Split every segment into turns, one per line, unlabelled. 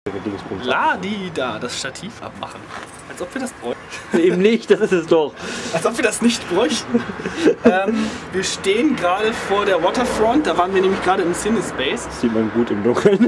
Da, das Stativ abmachen. Als ob wir das bräuchten.
Eben nicht, das ist es doch.
Als ob wir das nicht bräuchten. Wir stehen gerade vor der Waterfront, da waren wir nämlich gerade im Cinespace.
Das sieht man gut im Dunkeln.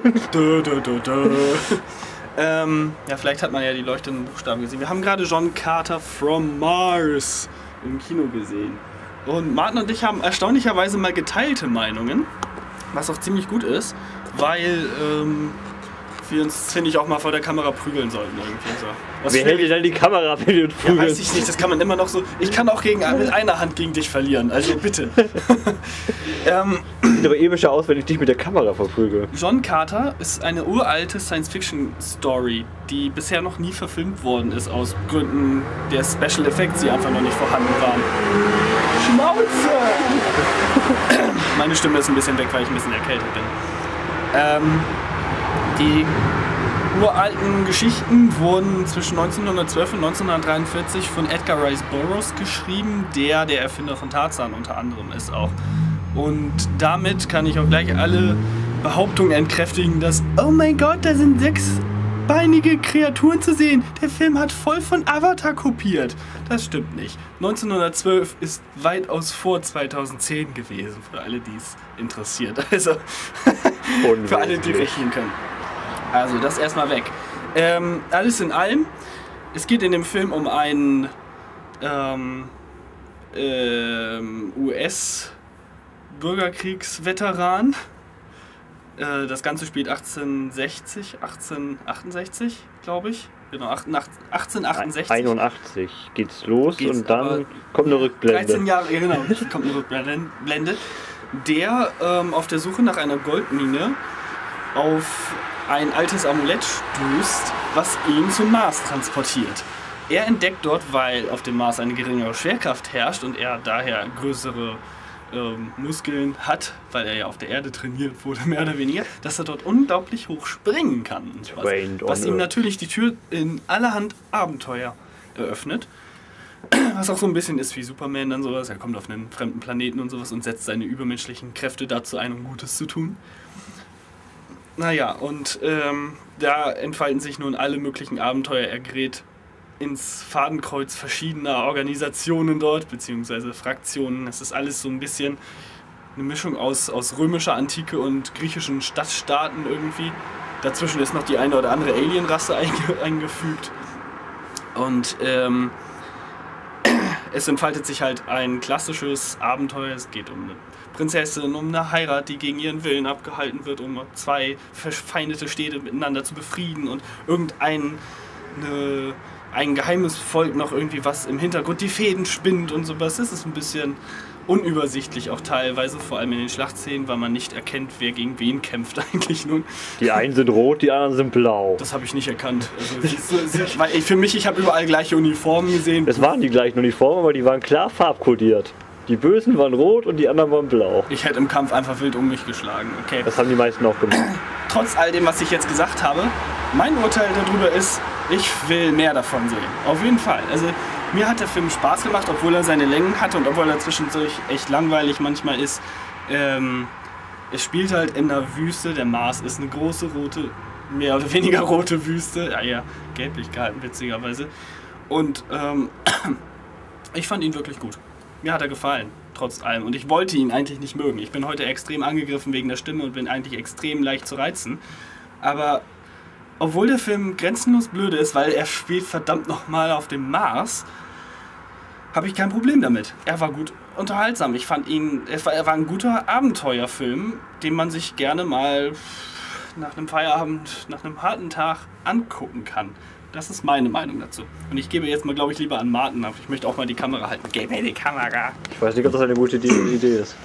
Ja, vielleicht hat man ja die leuchtenden Buchstaben gesehen. Wir haben gerade John Carter from Mars im Kino gesehen. Und Martin und ich haben erstaunlicherweise mal geteilte Meinungen, was auch ziemlich gut ist, weil wir uns, finde ich, auch mal vor der Kamera prügeln sollten irgendwie so.
Wer hält dir dann die Kamera, wenn du uns prügelst?
Ja, weiß ich nicht, das kann man immer noch so. Ich kann auch mit einer Hand gegen dich verlieren, also bitte.
Sieht aber epischer aus, wenn ich dich mit der Kamera verprügel.
John Carter ist eine uralte Science-Fiction-Story, die bisher noch nie verfilmt worden ist, aus Gründen der Special Effects, die einfach noch nicht vorhanden waren. Schnauze! Meine Stimme ist ein bisschen weg, weil ich ein bisschen erkältet bin. Die uralten Geschichten wurden zwischen 1912 und 1943 von Edgar Rice Burroughs geschrieben, der Erfinder von Tarzan unter anderem ist auch. Und damit kann ich auch gleich alle Behauptungen entkräftigen, dass, oh mein Gott, da sind sechsbeinige Kreaturen zu sehen. Der Film hat voll von Avatar kopiert. Das stimmt nicht. 1912 ist weitaus vor 2010 gewesen, für alle, die es interessiert. Also, für alle, die rechnen können. Also, das erstmal weg. Alles in allem, es geht in dem Film um einen US-Bürgerkriegsveteran. Das Ganze spielt 1868, glaube ich. Genau, 1868.
81 geht's los und dann kommt eine Rückblende.
13 Jahre, ja genau, kommt eine Rückblende. Der auf der Suche nach einer Goldmine auf ein altes Amulett stößt, was ihn zum Mars transportiert. Er entdeckt dort, weil auf dem Mars eine geringere Schwerkraft herrscht und er daher größere Muskeln hat, weil er ja auf der Erde trainiert wurde, mehr oder weniger, dass er dort unglaublich hoch springen kann. Was ihm natürlich die Tür in allerhand Abenteuer eröffnet. Was auch so ein bisschen ist wie Superman dann sowas. Er kommt auf einen fremden Planeten und sowas und setzt seine übermenschlichen Kräfte dazu ein, um Gutes zu tun. Naja, und da entfalten sich nun alle möglichen Abenteuer. Er gerät ins Fadenkreuz verschiedener Organisationen dort, beziehungsweise Fraktionen. Es ist alles so ein bisschen eine Mischung aus römischer Antike und griechischen Stadtstaaten irgendwie. Dazwischen ist noch die eine oder andere Alienrasse eingefügt. Und es entfaltet sich halt ein klassisches Abenteuer. Es geht um eine Prinzessin, um eine Heirat, die gegen ihren Willen abgehalten wird, um zwei verfeindete Städte miteinander zu befrieden und ein geheimes Volk noch irgendwie, was im Hintergrund die Fäden spinnt und sowas. Es ist ein bisschen unübersichtlich auch teilweise, vor allem in den Schlachtszenen, weil man nicht erkennt, wer gegen wen kämpft eigentlich nun.
Die einen sind rot, die anderen sind blau.
Das habe ich nicht erkannt. Also, weil ich habe überall gleiche Uniformen gesehen.
Es waren die gleichen Uniformen, aber die waren klar farbkodiert. Die Bösen waren rot und die anderen waren blau.
Ich hätte im Kampf einfach wild um mich geschlagen. Okay.
Das haben die meisten auch gemacht.
Trotz all dem, was ich jetzt gesagt habe, mein Urteil darüber ist, ich will mehr davon sehen. Auf jeden Fall. Also mir hat der Film Spaß gemacht, obwohl er seine Längen hatte und obwohl er zwischendurch echt langweilig manchmal ist. Es spielt halt in der Wüste. Der Mars ist eine große rote, mehr oder weniger rote Wüste. Ja, eher gelblich gehalten, witzigerweise. Und ich fand ihn wirklich gut. Mir hat er gefallen, trotz allem. Und ich wollte ihn eigentlich nicht mögen. Ich bin heute extrem angegriffen wegen der Stimme und bin eigentlich extrem leicht zu reizen. Aber obwohl der Film grenzenlos blöde ist, weil er spielt verdammt nochmal auf dem Mars, habe ich kein Problem damit. Er war gut unterhaltsam. Ich fand ihn, er war ein guter Abenteuerfilm, den man sich gerne mal nach einem Feierabend, nach einem harten Tag angucken kann. Das ist meine Meinung dazu. Und ich gebe jetzt mal, glaube ich, lieber an Martin ab. Ich möchte auch mal die Kamera halten. Gib mir die Kamera.
Ich weiß nicht, ob das eine gute Idee ist.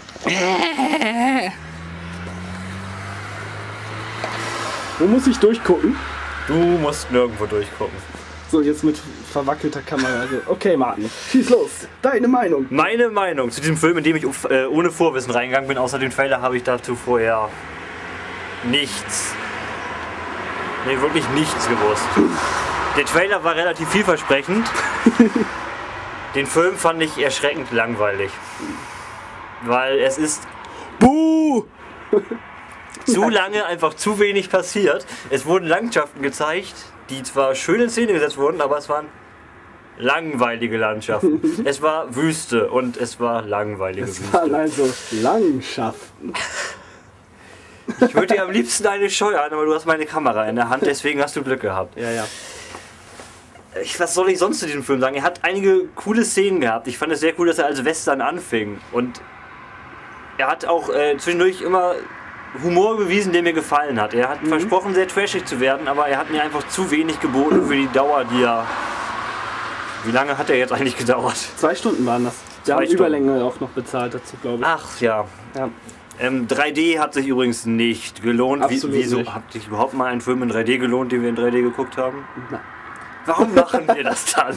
Wo muss ich durchgucken?
Du musst nirgendwo durchgucken.
So, jetzt mit verwackelter Kamera. Also, okay, Martin, schieß los. Deine Meinung.
Meine Meinung zu diesem Film, in dem ich ohne Vorwissen reingegangen bin, außer den Trailer habe ich dazu vorher nichts. Nee, wirklich nichts gewusst. Der Trailer war relativ vielversprechend. Den Film fand ich erschreckend langweilig. Weil es ist... Buh! zu lange einfach zu wenig passiert. Es wurden Landschaften gezeigt, die zwar schön in Szene gesetzt wurden, aber es waren langweilige Landschaften. Es war Wüste und es war langweilige Wüste.
Es waren also Landschaften.
Ich würde dir am liebsten eine scheuern, aber du hast meine Kamera in der Hand, deswegen hast du Glück gehabt.
Ja.
Was soll ich sonst zu diesem Film sagen? Er hat einige coole Szenen gehabt. Ich fand es sehr cool, dass er als Western anfing. Und er hat auch zwischendurch immer Humor bewiesen, der mir gefallen hat. Er hat versprochen, sehr trashig zu werden, aber er hat mir einfach zu wenig geboten für die Dauer, die er... Wie lange hat er jetzt eigentlich gedauert?
2 Stunden waren das. Wir haben Überlänge auch noch bezahlt dazu, glaube ich.
Ach ja. 3D hat sich übrigens nicht gelohnt. Wieso
nicht.
hat sich überhaupt mal ein Film in 3D gelohnt, den wir in 3D geguckt haben?
Nein.
Warum machen wir das dann?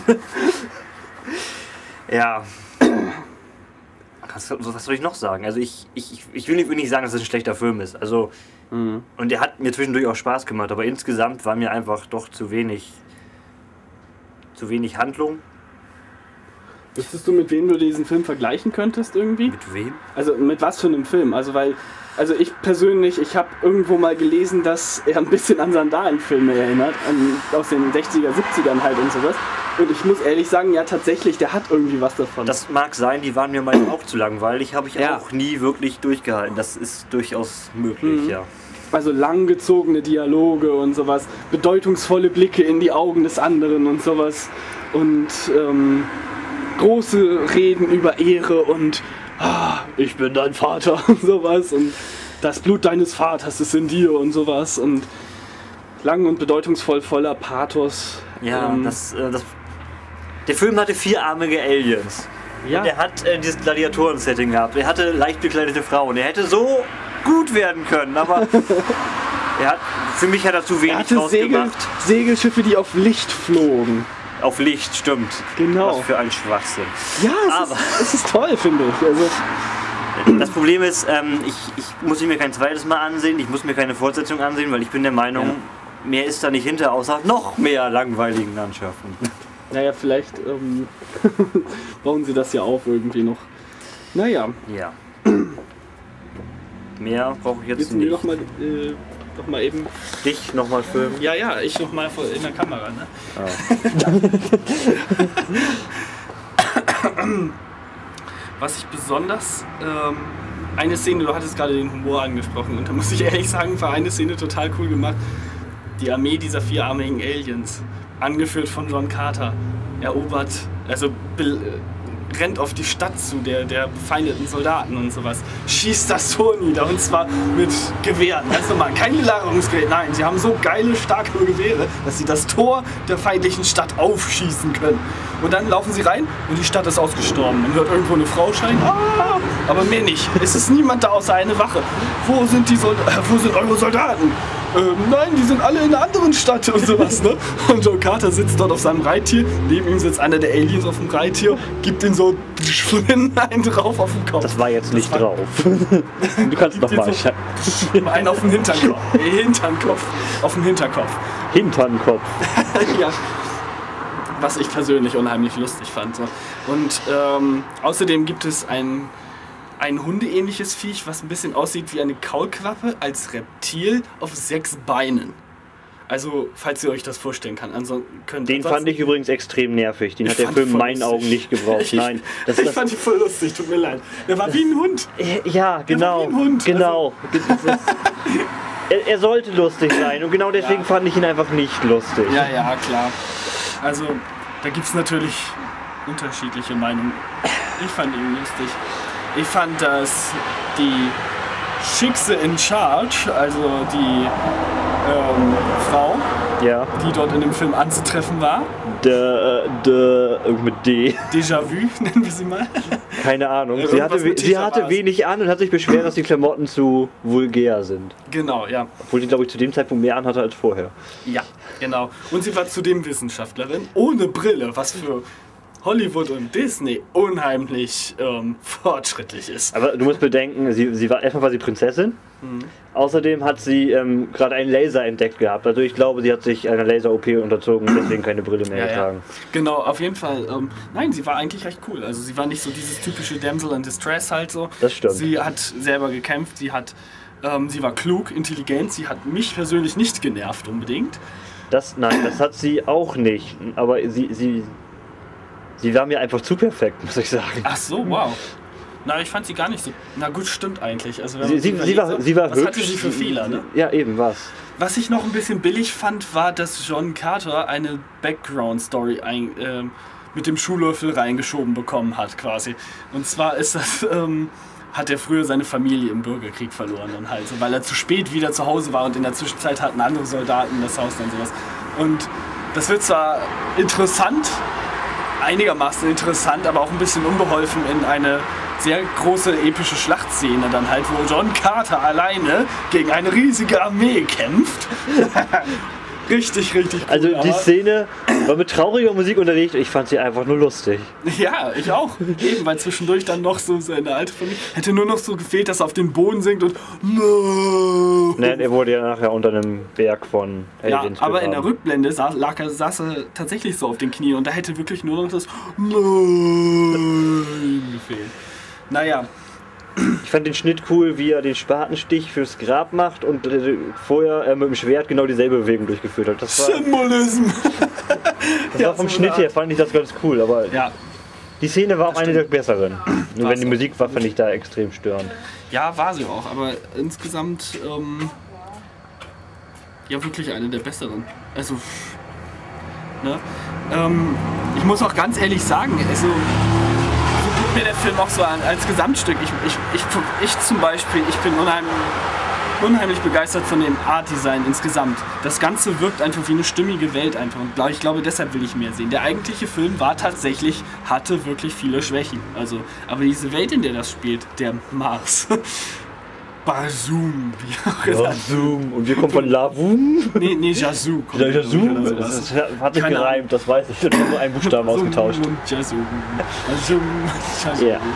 Ja. Was soll ich noch sagen? Also ich will nicht sagen, dass es ein schlechter Film ist. Also, und der hat mir zwischendurch auch Spaß gemacht, aber insgesamt war mir einfach doch zu wenig Handlung.
Wüsstest du, mit wem du diesen Film vergleichen könntest irgendwie?
Mit wem?
Also mit was für einem Film? Also ich persönlich, ich habe irgendwo mal gelesen, dass er ein bisschen an Sandalenfilme erinnert, aus den 60er, 70ern halt und sowas. Und ich muss ehrlich sagen, ja tatsächlich, der hat irgendwie was davon.
Das mag sein, die waren mir meist auch zu langweilig, habe ich auch nie wirklich durchgehalten. Das ist durchaus möglich, ja.
Also langgezogene Dialoge und sowas, bedeutungsvolle Blicke in die Augen des anderen und sowas. Und große Reden über Ehre und ich bin dein Vater und sowas und das Blut deines Vaters ist in dir und sowas und lang und bedeutungsvoll, voller Pathos.
Ja, der Film hatte 4-armige Aliens.
Ja.
Und er hat dieses Gladiatoren-Setting gehabt. Er hatte leicht bekleidete Frauen. Er hätte so gut werden können, aber für mich hat er zu wenig rausgemacht.
Segelschiffe, die auf Licht flogen.
Auf Licht, stimmt.
Genau.
Was für ein Schwachsinn.
Ja, es ist toll, finde ich. Also
das Problem ist, ich muss mir kein zweites Mal ansehen, ich muss mir keine Fortsetzung ansehen, weil ich bin der Meinung, mehr ist da nicht hinter, außer noch mehr langweiligen Landschaften.
Naja, vielleicht bauen sie das ja auf irgendwie noch. Naja.
Ja. Mehr brauche ich jetzt
Willst du
nicht.
mir noch mal eben...
Dich nochmal filmen?
Ja, ich nochmal in der Kamera, ne? Was ich besonders... eine Szene, du hattest gerade den Humor angesprochen und da muss ich ehrlich sagen, war eine Szene total cool gemacht. Die Armee dieser 4-armigen Aliens, angeführt von John Carter, erobert, rennt auf die Stadt zu, der befeindeten Soldaten und sowas, schießt das Tor nieder und zwar mit Gewehren, ganz normal, kein Belagerungsgerät, nein, sie haben so geile, starke Gewehre, dass sie das Tor der feindlichen Stadt aufschießen können. Und dann laufen sie rein und die Stadt ist ausgestorben. Man hört irgendwo eine Frau schreien, aber mehr nicht. Es ist niemand da außer eine Wache. Wo sind eure Soldaten? Nein, die sind alle in einer anderen Stadt und sowas, ne? Und Joe Carter sitzt dort auf seinem Reittier, neben ihm sitzt einer der Aliens auf dem Reittier, gibt ihm so einen drauf auf den Kopf.
Das war jetzt nicht drauf.
Du kannst noch mal. Einen auf den Hinterkopf. Auf dem Hinterkopf.
Hinterkopf.
Ja. Was ich persönlich unheimlich lustig fand. So. Und außerdem gibt es ein hundeähnliches Viech, was ein bisschen aussieht wie eine Kaulquappe als Reptil auf 6 Beinen. Also, falls ihr euch das vorstellen könnt.
Den fand ich übrigens extrem nervig. Den hat der Film in meinen Augen nicht gebraucht. Nein,
ich fand ihn voll lustig, tut mir leid. Der war wie ein Hund.
Ja, genau.
Der war wie ein Hund.
Genau. Also, er sollte lustig sein und genau deswegen fand ich ihn einfach nicht lustig.
Ja, klar. Also, da gibt es natürlich unterschiedliche Meinungen. Ich fand ihn lustig. Ich fand, dass die Schickse in Charge, also die Frau, die dort in dem Film anzutreffen war.
Mit D.
Déjà-vu, nennen wir sie mal.
Keine Ahnung. Sie hatte wenig an und hat sich beschwert, dass die Klamotten zu vulgär sind.
Genau, ja.
Obwohl sie, glaube ich, zu dem Zeitpunkt mehr anhatte als vorher.
Ja, genau. Und sie war zudem Wissenschaftlerin, ohne Brille, was für Hollywood und Disney unheimlich fortschrittlich ist.
Aber du musst bedenken, erstmal war sie Prinzessin. Außerdem hat sie gerade einen Laser entdeckt gehabt. Also ich glaube, sie hat sich einer Laser-OP unterzogen und deswegen keine Brille mehr getragen.
Genau, auf jeden Fall. Nein, sie war eigentlich recht cool. Also sie war nicht so dieses typische Damsel in Distress halt so.
Das stimmt.
Sie hat selber gekämpft, sie hat Sie war klug, intelligent, sie hat mich persönlich nicht genervt unbedingt.
Nein, das hat sie auch nicht. Aber sie war mir einfach zu perfekt, muss ich sagen.
Ach so, wow. Na, ich fand sie gar nicht so... Na gut, stimmt eigentlich. Also,
Sie war
was
hübsch.
hatte sie für Fehler, ne?
Ja, eben, was.
Was ich noch ein bisschen billig fand, war, dass John Carter eine Background-Story mit dem Schuhlöffel reingeschoben bekommen hat, quasi. Und zwar ist das... hat er früher seine Familie im Bürgerkrieg verloren dann halt, so, weil er zu spät wieder zu Hause war und in der Zwischenzeit hatten andere Soldaten das Haus dann sowas. Und das wird zwar interessant, einigermaßen interessant, aber auch ein bisschen unbeholfen in eine sehr große epische Schlachtszene dann halt, wo John Carter alleine gegen eine riesige Armee kämpft. Richtig, richtig cool.
Also die Szene war mit trauriger Musik unterlegt und ich fand sie einfach nur lustig.
Ja, ich auch. Eben, weil zwischendurch dann noch so seine alte Familie... Hätte nur noch so gefehlt, dass er auf den Boden sinkt und... No.
Nein, er wurde ja nachher unter einem Berg von
Ja,
Aliens
aber in
begraben.
der Rückblende saß er tatsächlich so auf den Knien und da hätte wirklich nur noch das Nein gefehlt. Naja,
Ich fand den Schnitt cool, wie er den Spatenstich fürs Grab macht und vorher mit dem Schwert genau dieselbe Bewegung durchgeführt hat. Das war,
Symbolism!
das war vom Schnitt her, fand ich das ganz cool, aber
Ja,
die Szene war auch eine der besseren. Nur wenn die
auch.
Musik war, fand ich da extrem störend.
ja, war sie auch, aber insgesamt ja wirklich eine der besseren. Also, ne? Ich muss auch ganz ehrlich sagen, also mir der Film auch so als Gesamtstück. Ich zum Beispiel, ich bin unheimlich begeistert von dem Art-Design insgesamt. Das Ganze wirkt einfach wie eine stimmige Welt einfach. Und ich glaube, deshalb will ich mehr sehen. Der eigentliche Film hatte wirklich viele Schwächen. Also, aber diese Welt, in der das spielt, der Mars. Bazoom, wie auch gesagt.
Zoom. Und wir kommen von Lavum.
Nee, Yazoo. kommt
Ja, Zoom.
oder sowas.
Das hat sich
Keine
gereimt, das weiß ich. Ich habe nur einen Buchstaben ausgetauscht.
Yazoo. Yazoo.
Ja.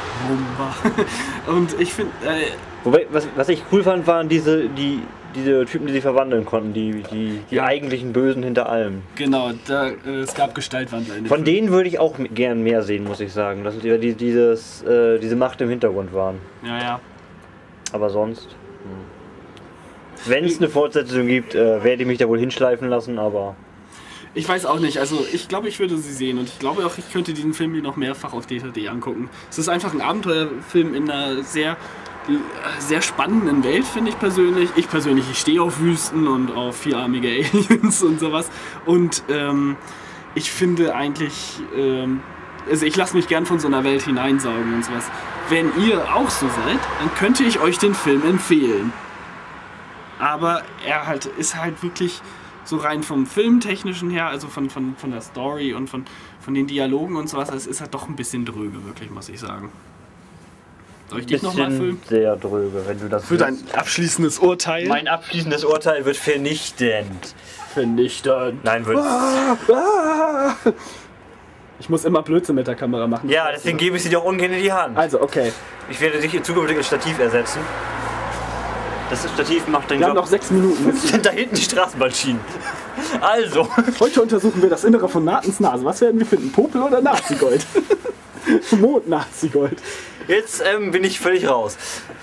Und ich finde,
Wobei, was ich cool fand, waren diese Typen, die sich verwandeln konnten, die
Ja.
eigentlichen Bösen hinter allem.
genau, es gab Gestaltwandler in dem
Von
Film.
denen würde ich auch gern mehr sehen, muss ich sagen. Dass diese Macht im Hintergrund waren.
Ja.
Aber sonst. Wenn es eine Fortsetzung gibt, werde ich mich da wohl hinschleifen lassen, aber.
Ich weiß auch nicht, also ich glaube, ich würde sie sehen und ich glaube auch, ich könnte diesen Film mir noch mehrfach auf DVD angucken. Es ist einfach ein Abenteuerfilm in einer sehr spannenden Welt, finde ich persönlich. Ich stehe auf Wüsten und auf vierarmige Aliens und sowas. Und ich finde eigentlich, also ich lasse mich gern von so einer Welt hineinsaugen und sowas. Wenn ihr auch so seid, dann könnte ich euch den Film empfehlen. Aber er ist halt wirklich so rein vom Filmtechnischen her, also von der Story und von den Dialogen und sowas, es ist halt doch ein bisschen dröge, wirklich, muss ich sagen. Soll ich dich nochmal filmen?
Sehr dröge, wenn du das
Für dein abschließendes Urteil?
Mein abschließendes Urteil wird vernichtend.
Vernichtend.
Nein, wird.
Ich muss immer Blödsinn mit der Kamera machen.
Ja, deswegen gebe ich sie dir auch ungern in die Hand.
Also, okay.
Ich werde dich in Zukunft als Stativ ersetzen. Das Stativ macht den
Wir haben
Job.
noch 6 Minuten.
Sind da hinten die Straßenbahnschienen. Also.
Heute untersuchen wir das Innere von Natens Nase. Was werden wir finden? Popel oder Nazigold? Mond-Nazigold.
Jetzt bin ich völlig raus.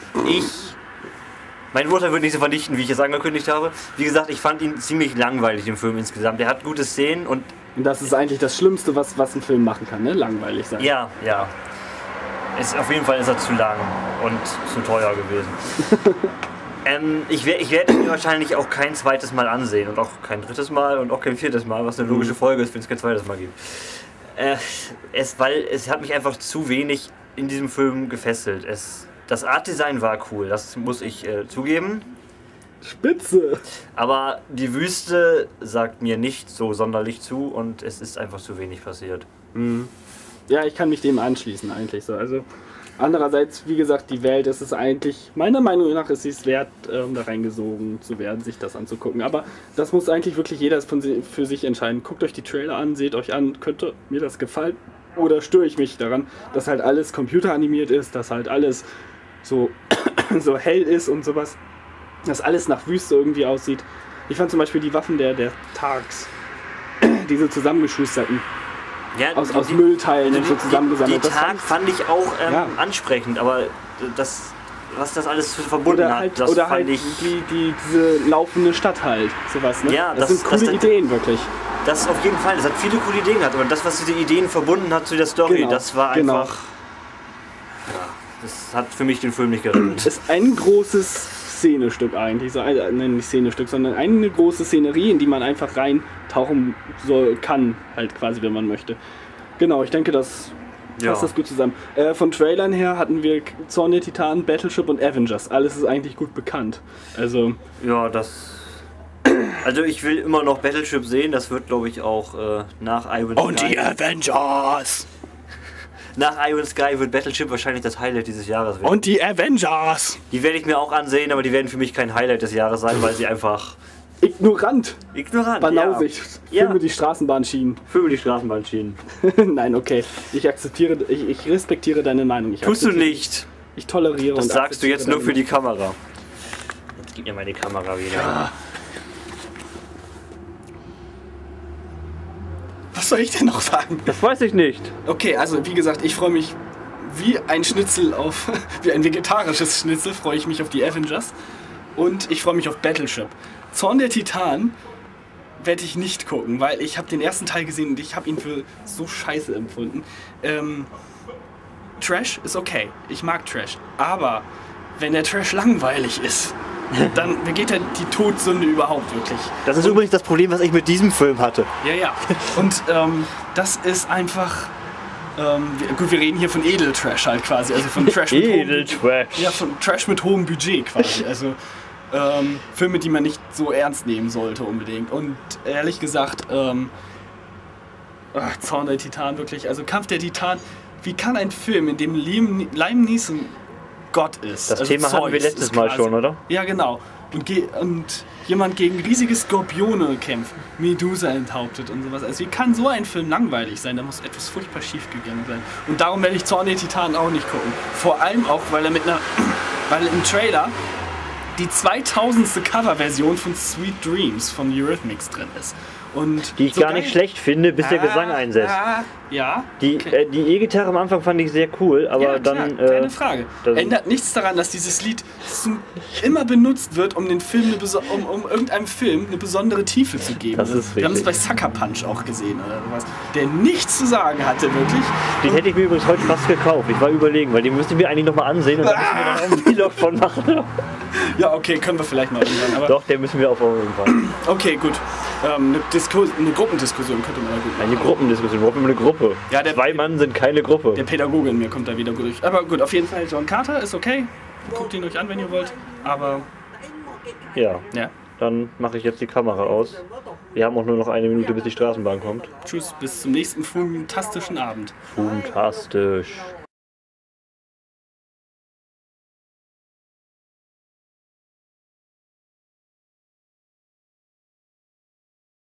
Mein Urteil wird nicht so vernichten, wie ich es angekündigt habe. Wie gesagt, ich fand ihn ziemlich langweilig, den Film insgesamt. Er hat gute Szenen und...
Und das ist eigentlich das Schlimmste, was ein Film machen kann, ne? Langweilig sein.
Ja. Auf jeden Fall ist er zu lang und zu teuer gewesen. Ich werde ihn mir wahrscheinlich auch kein zweites Mal ansehen und auch kein drittes Mal und auch kein viertes Mal, was eine logische Folge ist, wenn es kein zweites Mal gibt. Weil es hat mich einfach zu wenig in diesem Film gefesselt. Das Artdesign war cool, das muss ich zugeben.
Spitze!
Aber die Wüste sagt mir nicht so sonderlich zu und es ist einfach zu wenig passiert.
Ja, ich kann mich dem anschließen eigentlich so. Also andererseits, wie gesagt, die Welt ist es eigentlich, meiner Meinung nach ist es wert, da reingesogen zu werden, sich das anzugucken. Aber das muss eigentlich wirklich jeder für sich entscheiden. Guckt euch die Trailer an, seht euch an, könnte mir das gefallen oder störe ich mich daran, dass halt alles computeranimiert ist, dass halt alles so, so hell ist und sowas. Dass alles nach Wüste irgendwie aussieht. Ich fand zum Beispiel die Waffen der Tarks, diese zusammengeschusterten,
Ja,
aus Müllteilen und so zusammengesammelt.
Die Tag fand ich auch
Ja.
ansprechend, aber das was das alles verbunden
Oder
hat,
halt,
das
oder
fand
halt
ich...
diese laufende Stadt halt, sowas, ne?
Ja,
das sind coole Ideen, wirklich.
Das auf jeden Fall, das hat viele coole Ideen gehabt, aber das, was diese Ideen verbunden hat zu der Story,
Genau,
das war
genau.
einfach... Ja, das hat für mich den Film nicht gerettet.
Ist ein großes Szenestück eigentlich, so, nicht Szenestück, sondern eine große Szenerie, in die man einfach reintauchen kann, halt quasi, wenn man möchte. Genau, ich denke, das passt das gut zusammen. Von Trailern her hatten wir Zorn der Titanen, Battleship und Avengers. Alles ist eigentlich gut bekannt. Also
Ja, das... Also ich will immer noch Battleship sehen, das wird glaube ich auch nach Iron Sky...
und die Avengers!
Nach Iron Sky wird Battleship wahrscheinlich das Highlight dieses Jahres werden.
Und die Avengers!
Die werde ich mir auch ansehen, aber die werden für mich kein Highlight des Jahres sein, weil sie einfach...
Ignorant!
Banausicht.
Filme die Straßenbahnschienen.
Filme die Straßenbahnschienen.
Nein, okay. Ich respektiere deine Meinung.
Tust du nicht.
Ich toleriere
Das
und
sagst du jetzt nur für die
Kamera.
Kamera. Jetzt gib mir meine Kamera wieder.
Ja. Was soll ich denn noch sagen?
Das weiß ich nicht.
Okay, also wie gesagt, ich freue mich wie ein Schnitzel auf, wie ein vegetarisches Schnitzel, freue ich mich auf die Avengers. Und ich freue mich auf Battleship. Zorn der Titanen werde ich nicht gucken, weil ich habe den ersten Teil gesehen und ich habe ihn für so scheiße empfunden. Trash ist okay, ich mag Trash, aber wenn der Trash langweilig ist, dann begeht er die Todsünde überhaupt wirklich.
Das ist übrigens das Problem, was ich mit diesem Film hatte.
Ja, ja. Und das ist einfach... gut, wir reden hier von Edeltrash halt quasi, also von Trash mit
Edeltrash.
Ja, von Trash mit hohem Budget quasi. Also Filme, die man nicht so ernst nehmen sollte unbedingt. Und ehrlich gesagt, Zorn der Titan wirklich, also Kampf der Titan, wie kann ein Film, in dem Liam Neeson Gott ist?
Das
also
Thema hatten wir
Zeus
letztes
ist
Mal
quasi,
schon, oder?
Ja, genau. Und jemand gegen riesige Skorpione kämpft, Medusa enthauptet und sowas. Also wie kann so ein Film langweilig sein? Da muss etwas furchtbar schief gegangen sein. Und darum werde ich Zorn der Titanen auch nicht gucken. Vor allem auch, weil im Trailer die 2000. Coverversion von Sweet Dreams von Eurythmics drin ist. Und
Die ich
so
gar nicht schlecht finde, bis der Gesang einsetzt.
Ja.
Die E-Gitarre am Anfang fand ich sehr cool, aber
Ja, klar,
dann...
keine Frage.
dann-
Ändert nichts daran, dass dieses Lied immer benutzt wird, um den Film um irgendeinem Film eine besondere Tiefe zu geben.
Das ist
Wir haben es bei
richtig.
Sucker Punch auch gesehen oder sowas, der nichts zu sagen hatte, wirklich.
Den hätte ich mir übrigens heute fast gekauft. Ich war überlegen, weil den müsste ich mir eigentlich nochmal ansehen und dann müssen wir dann auch ein Vlog von machen.
Ja, okay, können wir vielleicht mal irgendwann. Aber
Doch, den müssen wir auf jeden Fall.
okay, gut. Eine Gruppendiskussion könnte man da gut machen.
Eine Gruppendiskussion, warum eine Gruppe?
Ja, der-
2 Mann sind keine Gruppe.
Der Pädagoge in mir kommt da wieder durch. Aber gut, auf jeden Fall John Carter ist okay. Guckt ihn euch an, wenn ihr wollt. Aber
Ja,
ja,
dann mache ich jetzt die Kamera aus. Wir haben auch nur noch 1 Minute, bis die Straßenbahn kommt.
tschüss, bis zum nächsten fantastischen Abend.
Fantastisch.